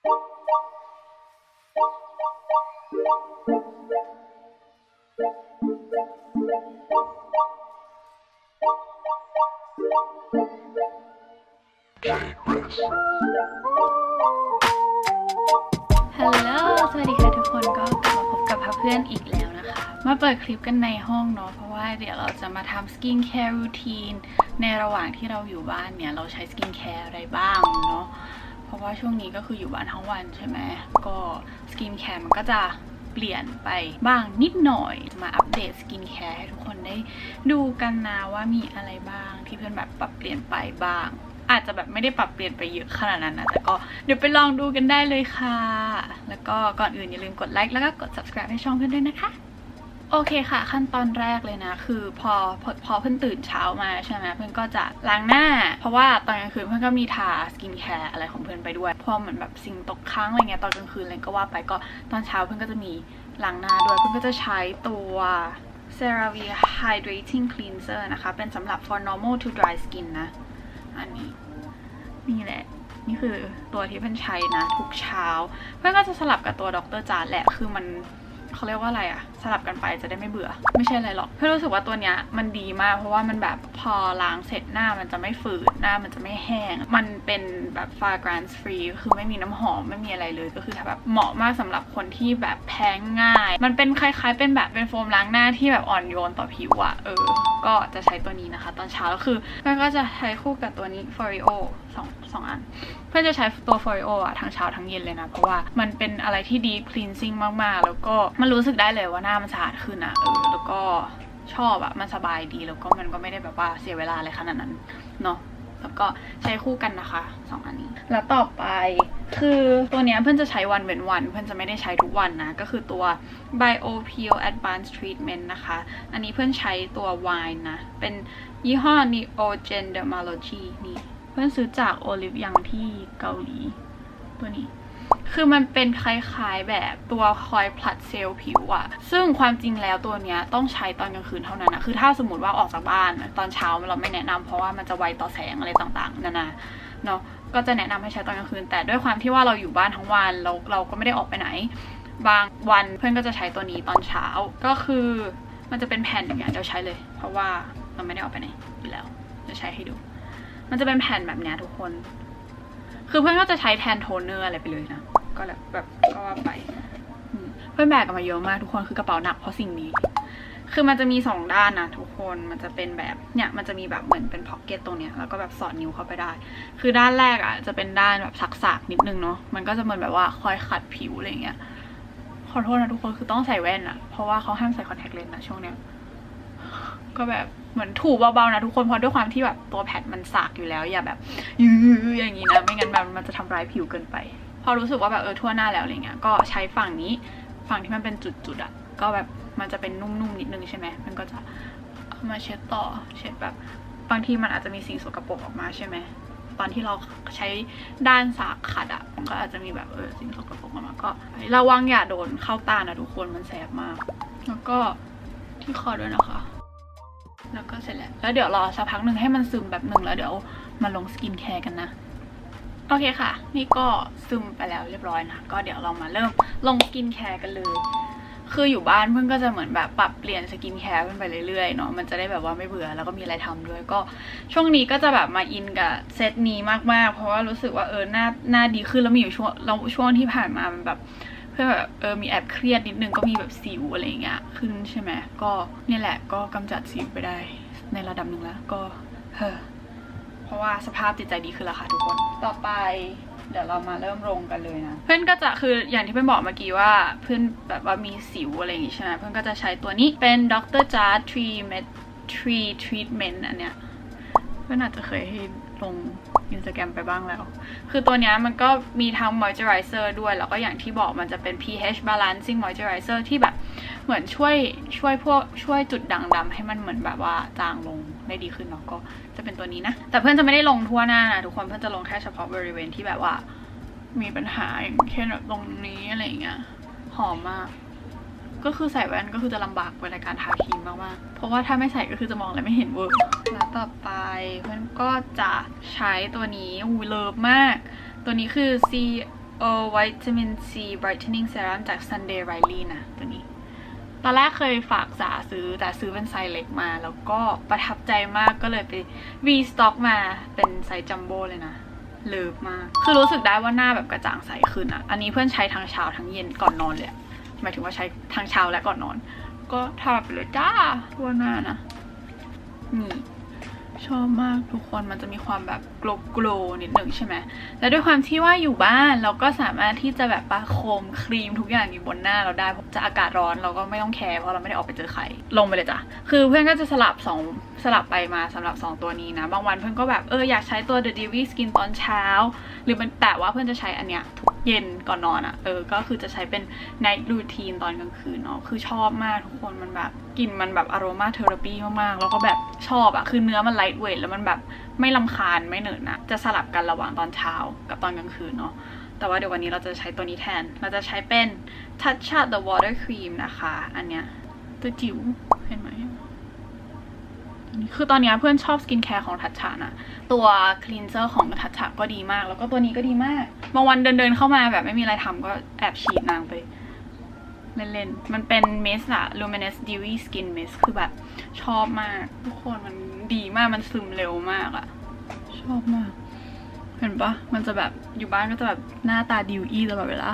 ฮัลโหลสวัสดีค่ะทุกคนก็กลับมาพบกับเพื่อนอีกแล้วนะคะมาเปิดคลิปกันในห้องเนาะเพราะว่าเดี๋ยวเราจะมาทำสกินแคร์รูทีนในระหว่างที่เราอยู่บ้านเนี่ยเราใช้สกินแคร์อะไรบ้างเนาะเพราะว่าช่วงนี้ก็คืออยู่บ้านทั้งวันใช่ไหมก็สกินแคร์มันก็จะเปลี่ยนไปบ้างนิดหน่อยมาอัปเดตสกินแคร์ให้ทุกคนได้ดูกันนะว่ามีอะไรบ้างที่เพื่อนแบบปรับเปลี่ยนไปบ้างอาจจะแบบไม่ได้ปรับเปลี่ยนไปเยอะขนาดนั้นนะแต่ก็เดี๋ยวไปลองดูกันได้เลยค่ะแล้วก็ก่อนอื่นอย่าลืมกดไลค์แล้วก็กด subscribe ให้ช่องเพื่อนด้วยนะคะโอเคค่ะขั้นตอนแรกเลยนะคือพอเพื่อนตื่นเช้ามาใช่ไหมเพื่อนก็จะล้างหน้าเพราะว่าตอนกลางคืนเพื่อนก็มีทาสกินแคร์อะไรของเพื่อนไปด้วยพอเหมือนแบบสิ่งตกค้างอะไรเงี้ยตอนกลางคืนอะไรก็ว่าไปก็ตอนเช้าเพื่อนก็จะมีล้างหน้าด้วยเพื่อนก็จะใช้ตัว CeraVe Hydrating Cleanser นะคะเป็นสำหรับ for normal to dry skin นะอันนี้นี่แหละนี่คือตัวที่เพื่อนใช้นะทุกเช้าเพื่อนก็จะสลับกับตัวดร.จาร์แหละคือมันเขาเรียกว่าอะไรอะสลับกันไปจะได้ไม่เบื่อไม่ใช่อะไรหรอกเพื่อนรู้สึกว่าตัวเนี้ยมันดีมากเพราะว่ามันแบบพอล้างเสร็จหน้ามันจะไม่ฝืดหน้ามันจะไม่แห้งมันเป็นแบบ fragrance free คือไม่มีน้ำหอมไม่มีอะไรเลยก็คือแบบเหมาะมากสำหรับคนที่แบบแพ้ง่ายมันเป็นคล้ายๆเป็นแบบเป็นโฟมล้างหน้าที่แบบอ่อนโยนต่อผิวอะก็จะใช้ตัวนี้นะคะตอนเช้าแล้วคือเพื่อนก็จะใช้คู่กับตัวนี้ Foreo สองอันเพื่อนจะใช้ตัว Foreo อะทั้งเช้าทั้งเย็นเลยนะเพราะว่ามันเป็นอะไรที่ deep cleansing มากๆแล้วก็มันรู้สึกได้เลยว่าหน้ามันสะอาดขึ้นอะแล้วก็ชอบอะมันสบายดีแล้วก็มันก็ไม่ได้แบบว่าเสียเวลาอะไรขนาดนั้นเนาะแล้วก็ใช้คู่กันนะคะ2อันนี้แล้วต่อไปคือตัวนี้เพื่อนจะใช้วันเว้นวันเพื่อนจะไม่ได้ใช้ทุกวันนะก็คือตัว Bio Peel Advanced Treatment นะคะอันนี้เพื่อนใช้ตัว Wine นะเป็นยี่ห้อ Neogen Dermalogy นี่เพื่อนซื้อจากโอลิฟยังที่เกาหลีตัวนี้คือมันเป็นคล้ายๆแบบตัวคอยผลัดเซลล์ผิวอะซึ่งความจริงแล้วตัวเนี้ยต้องใช้ตอนกลางคืนเท่านั้นนะคือถ้าสมมติว่าออกจากบ้านตอนเช้าเราไม่แนะนำเพราะว่ามันจะไวต่อแสงอะไรต่างๆนานาเนาะก็จะแนะนำให้ใช้ตอนกลางคืนแต่ด้วยความที่ว่าเราอยู่บ้านทั้งวันเราก็ไม่ได้ออกไปไหนบางวันเพื่อนก็จะใช้ตัวนี้ตอนเช้าก็คือมันจะเป็นแผ่นอย่างเงี้ยเดี๋ยวใช้เลยเพราะว่าเราไม่ได้ออกไปไหนอยู่แล้วจะใช้ให้ดูมันจะเป็นแผ่นแบบนี้ทุกคนคือเพื่อนก็จะใช้แทนโทนเนอร์อะไรไปเลยนะก็แบบก็ว่าไปเพื่อนแบกกันมาเยอะมากทุกคนคือกระเป๋าหนักเพราะสิ่งนี้คือมันจะมี2ด้านนะทุกคนมันจะเป็นแบบเนี่ยมันจะมีแบบเหมือนเป็นพ็อกเก็ตตรงเนี้ยแล้วก็แบบสอดนิ้วเข้าไปได้คือด้านแรกอ่ะจะเป็นด้านแบบสักๆนิดนึงเนาะมันก็จะเหมือนแบบว่าคอยขัดผิวอะไรเงี้ยขอโทษนะทุกคนคือต้องใส่แว่นอะเพราะว่าเขาห้ามใส่คอนแทคเลนส์นะช่วงเนี้ยก็แบบเหมือนถูเบาๆนะทุกคนเพราะด้วยความที่แบบตัวแพดมันสักอยู่แล้วอย่าแบบอย่างนี้นะไม่งั้นแบบมันจะทำร้ายผิวเกินไปพอรู้สึกว่าแบบทั่วหน้าแล้วอะไรเงี้ยก็ใช้ฝั่งนี้ฝั่งที่มันเป็นจุดๆอ่ะก็แบบมันจะเป็นนุ่มๆนิดนึงใช่ไหมมันก็จะมาเช็ดต่อเช็ดแบบบางทีมันอาจจะมีสิ่งสกปรกออกมาใช่ไหมตอนที่เราใช้ด้านสากขัดอ่ะมันก็อาจจะมีแบบสิ่งสกปรกออกมาก็ระวังอย่าโดนเข้าตานะทุกคนมันแสบมากแล้วก็ที่คอด้วยนะคะแล้วก็เสร็จแล้วเดี๋ยวรอสักพักหนึ่งให้มันซึมแบบหนึ่งแล้วเดี๋ยวมาลงสกินแคร์กันนะโอเคค่ะนี่ก็ซึมไปแล้วเรียบร้อยนะก็เดี๋ยวเรามาเริ่มลงสกินแคร์กันเลยคืออยู่บ้านเพื่อนก็จะเหมือนแบบปรับเปลี่ยนสกินแคร์เพื่อนไปเรื่อยๆเนาะมันจะได้แบบว่าไม่เบื่อแล้วก็มีอะไรทำด้วยก็ช่วงนี้ก็จะแบบมาอินกับเซตนี้มากๆเพราะว่ารู้สึกว่าหน้าดีขึ้นแล้วมีอยู่ช่วงที่ผ่านมามันแบบเพื่อแบบมีแอบเครียดนิดนึงก็มีแบบสิวอะไรเงี้ยขึ้นใช่ไหมก็นี่แหละก็กำจัดสิวไปได้ในระดับหนึ่งแล้วก็เพราะว่าสภาพจิตใจดีขึ้นแล้วค่ะทุกคนต่อไปเดี๋ยวเรามาเริ่มลงกันเลยนะเพื่อนก็จะคืออย่างที่เพื่อนบอกเมื่อกี้ว่าเพื่อนแบบว่ามีสิวอะไรอย่างงี้ใช่ไหมเพื่อนก็จะใช้ตัวนี้เป็นดร. Jart 3 Treatment อันเนี้ยเพื่อนอาจจะเคยให้ลงInstagram ไปบ้างแล้วคือตัวนี้มันก็มีทั้ง moisturizer ด้วยแล้วก็อย่างที่บอกมันจะเป็น pH balancing moisturizer ที่แบบเหมือนช่วยจุดด่างดำให้มันเหมือนแบบว่าจางลงได้ดีขึ้นเนาะก็จะเป็นตัวนี้นะแต่เพื่อนจะไม่ได้ลงทั่วหน้านะทุกคนเพื่อนจะลงแค่เฉพาะบริเวณที่แบบว่ามีปัญหาอย่างเช่นแบบตรงนี้อะไรอย่างเงี้ยหอมมากก็คือใส่แว่นก็คือจะลำบากในการทาครีมมากๆเพราะว่าถ้าไม่ใส่ก็คือจะมองอะไรไม่เห็นเวิร์กแล้วต่อไปเพื่อนก็จะใช้ตัวนี้เลิฟมากตัวนี้คือวิตามินซี brightening serum จาก Sunday Riley นะตัวนี้ตอนแรกเคยฝากจ๋าซื้อแต่ซื้อเป็นไซส์เล็กมาแล้วก็ประทับใจมากก็เลยไป restock มาเป็นไซส์จัมโบ้เลยนะเลิฟมากคือรู้สึกได้ว่าหน้าแบบกระจ่างใสขึ้นอ่ะอันนี้เพื่อนใช้ทั้งเช้าทั้งเย็นก่อนนอนเลยหมายถึงว่าใช้ทั้งเช้าและก่อนนอนก็ทาไปเลยจ้าทั่วหน้านะนี่ชอบมากทุกคนมันจะมีความแบบโกลนิดหนึ่งใช่ไหมแล้วด้วยความที่ว่าอยู่บ้านเราก็สามารถที่จะแบบประโคมครีมทุกอย่างอยู่บนหน้าเราได้เพราะจะอากาศร้อนเราก็ไม่ต้องแคร์เพราะเราไม่ได้ออกไปเจอใครลงไปเลยจ้ะคือเพื่อนก็จะสลับไปมาสำหรับ2ตัวนี้นะบางวันเพื่อนก็แบบอยากใช้ตัว The Dewy Skin ตอนเช้าหรือมันแต่ว่าเพื่อนจะใช้อันเนี้ยทุกเย็นก่อนนอนอะก็คือจะใช้เป็น Night Routine ตอนกลางคืนเนาะคือชอบมากทุกคนมันแบบกลิ่นมันแบบ Aroma Therapy มากๆแล้วก็แบบชอบอะคือเนื้อมัน Lightweight แล้วมันแบบไม่รำคาญไม่เหนอะนะจะสลับกันระหว่างตอนเช้ากับตอนกลางคืนเนาะแต่ว่าเดี๋ยววันนี้เราจะใช้ตัวนี้แทนเราจะใช้เป็น Tatcha The Water Cream นะคะอันเนี้ยตัวจิ๋วเห็นไหมคือตอนนี้เพื่อนชอบสกินแคร์ของทัชชานะตัวคลีนเซอร์ของทัชชาก็ดีมากแล้วก็ตัวนี้ก็ดีมากบางวันเดินเข้ามาแบบไม่มีอะไรทำก็แอบฉีดนางไปเล่นๆมันเป็นมิสต์อะ Luminous Dewy Skin Mist คือแบบชอบมากทุกคนมันดีมากมันซึมเร็วมากอะชอบมากเห็นปะมันจะแบบอยู่บ้านก็จะแบบหน้าตาดิวอี้ตลอดเวลา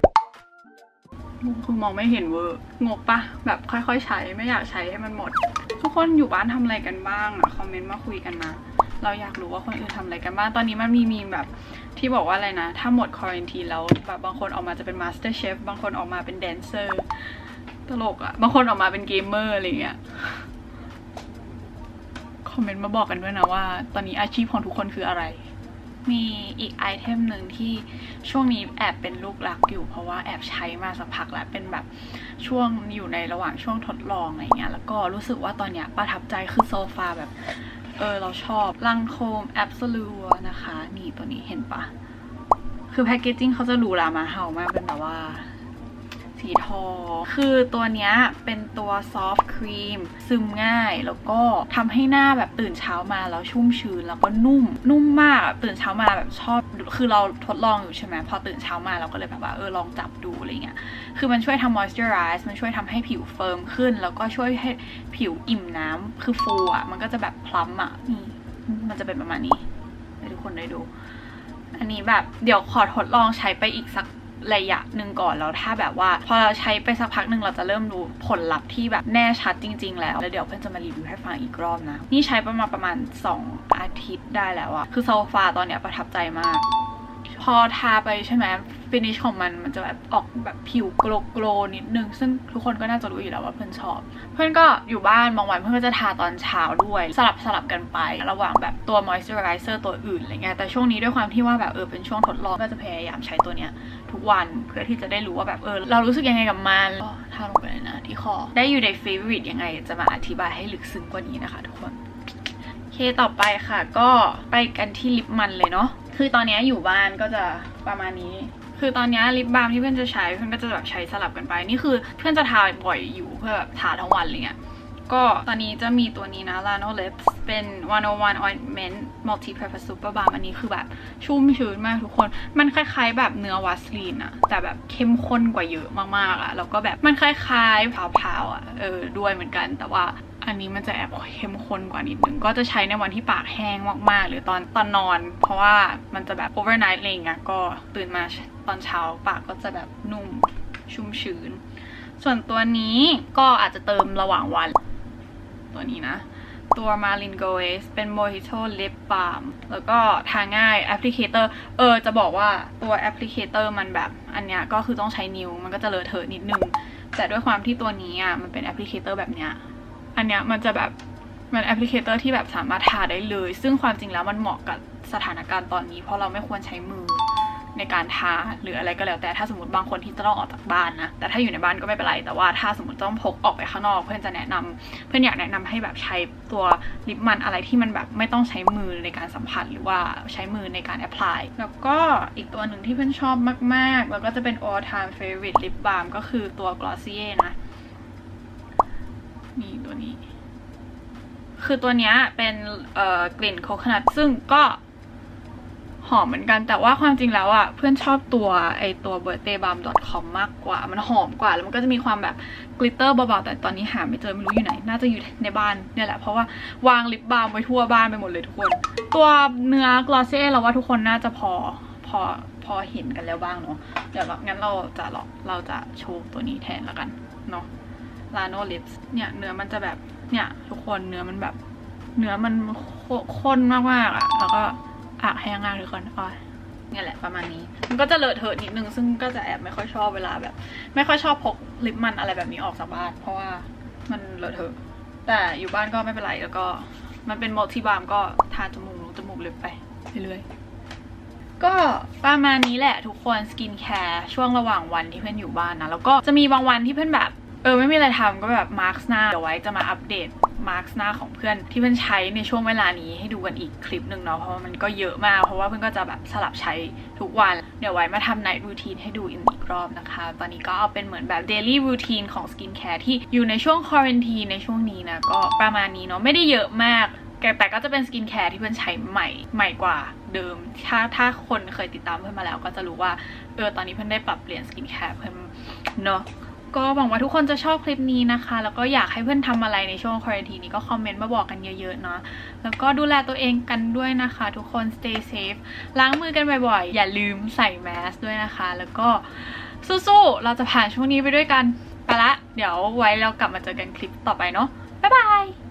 คือมองไม่เห็นเวอร์งกปะแบบค่อยๆใช้ไม่อยากใช้ให้มันหมดทุกคนอยู่บ้านทำอะไรกันบ้างอะคอมเมนต์มาคุยกันมาเราอยากรู้ว่าคนอื่นทำอะไรกันบ้างตอนนี้มันมีแบบที่บอกว่าอะไรนะถ้าหมดควอรันทีแล้วแบบบางคนออกมาจะเป็นมาสเตอร์เชฟบางคนออกมาเป็นแดนเซอร์ตลกอะบางคนออกมาเป็นเกมเมอร์อะไรเงี้ยคอมเมนต์มาบอกกันด้วยนะว่าตอนนี้อาชีพของทุกคนคืออะไรมีอีกไอเทมหนึ่งที่ช่วงนี้แอบเป็นลูกรักอยู่เพราะว่าแอบใช้มาสักพักแล้วเป็นแบบช่วงอยู่ในระหว่างช่วงทดลองอะไรเงี้ยแล้วก็รู้สึกว่าตอนเนี้ยประทับใจคือโซฟาแบบเราชอบลังโคม Absolute นะคะนี่ตัวนี้เห็นปะคือแพคเกจจิ้งเขาจะหรูหรามาเห่ามากเป็นแบบว่าสีทองคือตัวเนี้ยเป็นตัวซอฟต์ครีมซึมง่ายแล้วก็ทำให้หน้าแบบตื่นเช้ามาแล้วชุ่มชื้นแล้วก็นุ่มมากตื่นเช้ามาแบบชอบคือเราทดลองอยู่ใช่ไหมพอตื่นเช้ามาเราก็เลยแบบว่าลองจับดูอะไรเงี้ยคือมันช่วยทำ moisturize มันช่วยทำให้ผิวเฟิร์มขึ้นแล้วก็ช่วยให้ผิวอิ่มน้ำคือฟูอ่ะมันก็จะแบบพลัมอ่ะนี่มันจะเป็นประมาณนี้ให้ทุกคนได้ดูอันนี้แบบเดี๋ยวขอทดลองใช้ไปอีกสักระยะหนึ่งก่อนแล้วถ้าแบบว่าพอเราใช้ไปสักพักหนึ่งเราจะเริ่มรู้ผลลัพธ์ที่แบบแน่ชัดจริงๆแล้วเดี๋ยวเพื่อนจะมารีวิวให้ฟังอีกรอบนะนี่ใช้ประมาณ2 อาทิตย์ได้แล้วอะคือโซฟาตอนเนี้ยประทับใจมากพอทาไปใช่ไหมฟินิชของมันจะแบบออกแบบผิวโกลนิดนึงซึ่งทุกคนก็น่าจะรู้อยู่แล้วว่าเพื่อนชอบเพื่อนก็อยู่บ้านบางวันเพื่อนก็จะทาตอนเช้าด้วยสลับกันไประหว่างแบบตัว moisturizer ตัวอื่นอะไรเงี้ยแต่ช่วงนี้ด้วยความที่ว่าแบบเป็นช่วงทดลองก็จะพยายามใช้ตัวเนี้ยทุกวันเพื่อที่จะได้รู้ว่าแบบเรารู้สึกยังไงกับมันก็ทาลงไปเลยนะที่คอได้อยู่ใน favorite ยังไงจะมาอธิบายให้ลึกซึ้งกว่านี้นะคะทุกคนโอเคต่อไปค่ะก็ไปกันที่ลิปมันเลยเนาะคือตอนนี้อยู่บ้านก็จะประมาณนี้คือตอนนี้ลิปบาล์มที่เพื่อนจะใช้เพื่อนก็จะแบบใช้สลับกันไปนี่คือเพื่อนจะทาบ่อยอยู่เพื่อแบบทาทั้งวันอะไรเงี้ยก็ตอนนี้จะมีตัวนี้นะ Lano Lips เป็น 101 Ointment Multi Purpose Super Balm อันนี้คือแบบชุ่มชื้นมากทุกคนมันคล้ายๆแบบเนื้อวาสลีนอะแต่แบบเข้มข้นกว่าเยอะมากๆอะแล้วก็แบบมันคล้ายๆพาวๆอะด้วยเหมือนกันแต่ว่าอันนี้มันจะแอบเข้มข้นกว่านิดนึงก็จะใช้ในวันที่ปากแห้งมากๆหรือตอนนอนเพราะว่ามันจะแบบ overnight อะไรเงี้ยก็ตื่นมาตอนเช้าปากก็จะแบบนุ่มชุ่มชื้นส่วนตัวนี้ก็อาจจะเติมระหว่างวันตัวนี้นะตัว Marlin Goes เป็น Mojito Lip Balm แล้วก็ทาง่ายแอปพลิเคเตอร์จะบอกว่าตัวแอปพลิเคเตอร์มันแบบอันเนี้ยก็คือต้องใช้นิ้วมันก็จะเลอะเทอะนิดนึงแต่ด้วยความที่ตัวนี้อ่ะมันเป็นแอปพลิเคเตอร์แบบเนี้ยอันเนี้ยมันจะแบบมันแอปพลิเคเตอร์ที่แบบสามารถทาได้เลยซึ่งความจริงแล้วมันเหมาะกับสถานการณ์ตอนนี้เพราะเราไม่ควรใช้มือในการทาหรืออะไรก็แล้วแต่ถ้าสมมติบางคนที่จะต้องออกจากบ้านนะแต่ถ้าอยู่ในบ้านก็ไม่เป็นไรแต่ว่าถ้าสมมติต้องพกออกไปข้างนอกเพื่อนจะแนะนำเพื่อนอยากแนะนำให้แบบใช้ตัวลิปมันอะไรที่มันแบบไม่ต้องใช้มือในการสัมผัสหรือว่าใช้มือในการแอพพลายแล้วก็อีกตัวหนึ่งที่เพื่อนชอบมากๆแล้วก็จะเป็น all time favorite lip balm ก็คือตัว Glossier นะนี่ตัวนี้คือตัวเนี้ยเป็นกลิ่นโคโคนัทซึ่งก็หหอมเหมือนกันแต่ว่าความจริงแล้วอ่ะเพื่อนชอบตัว birthdaybalm.com มากกว่ามันหอมกว่าแล้วมันก็จะมีความแบบกลิตเตอร์เบาๆแต่ตอนนี้หาไม่เจอไม่รู้อยู่ไหนน่าจะอยู่ในบ้านเนี่ยแหละเพราะว่าวางลิปบาล์มไว้ทั่วบ้านไปหมดเลยทุกคนตัวเนื้อกลอสเซ่เราว่าทุกคนน่าจะพอเห็นกันแล้วบ้างเนาะเดี๋ยวงั้นเราจะโชว์ตัวนี้แทนแล้วกันเนาะ Lano Lips เนี่ยเนื้อมันจะแบบเนี่ยทุกคนเนื้อมันข้นมากๆอ่ะแล้วก็อักแห้งมากทุกคนเนี่ยแหละประมาณนี้มันก็จะเลอะเทอะนิดนึงซึ่งก็จะแอบไม่ค่อยชอบเวลาแบบไม่ค่อยชอบพกลิปมันอะไรแบบนี้ออกจากบ้านเพราะว่ามันเลอะเทอะแต่อยู่บ้านก็ไม่เป็นไรแล้วก็มันเป็นมัลติบาล์มก็ทาจมูกเล็บไปเรื่อยๆก็ประมาณนี้แหละทุกคนสกินแคร์ช่วงระหว่างวันที่เพื่อนอยู่บ้านนะแล้วก็จะมีบางวันที่เพื่อนแบบไม่มีอะไรทำก็แบบมาร์คหน้าเดี๋ยวไว้จะมาอัปเดตมาร์คหน้าของเพื่อนที่เพื่อนใช้ในช่วงเวลานี้ให้ดูกันอีกคลิปหนึ่งเนาะเพราะว่ามันก็เยอะมากเพราะว่าเพื่อนก็จะแบบสลับใช้ทุกวันเดี๋ยวไว้มาทำไนท์รูทีนให้ดูอีกรอบนะคะตอนนี้ก็เอาเป็นเหมือนแบบเดลี่รูทีนของสกินแคร์ที่อยู่ในช่วงควอรันทีนในช่วงนี้นะก็ประมาณนี้เนาะไม่ได้เยอะมากแต่ก็จะเป็นสกินแคร์ที่เพื่อนใช้ใหม่กว่าเดิมถ้าคนเคยติดตามเพื่อนมาแล้วก็จะรู้ว่าตอนนี้เพื่อนได้ปรับเปลี่ยนสกินแคร์เพิ่มเนาะก็หวังว่าทุกคนจะชอบคลิปนี้นะคะแล้วก็อยากให้เพื่อนทำอะไรในช่วงควอรันทีนนี้ก็คอมเมนต์มาบอกกันเยอะๆเนาะแล้วก็ดูแลตัวเองกันด้วยนะคะทุกคน stay safe ล้างมือกันบ่อยๆอย่าลืมใส่แมสด้วยนะคะแล้วก็สู้ๆเราจะผ่านช่วงนี้ไปด้วยกันไปละเดี๋ยวไว้เรากลับมาเจอกันคลิปต่อไปเนาะบ๊ายบาย